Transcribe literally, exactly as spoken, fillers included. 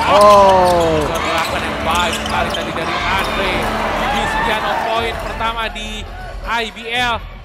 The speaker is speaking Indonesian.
Oh. Gerakan yang baik sekali tadi dari Andre. Yusiano poin pertama di I B L.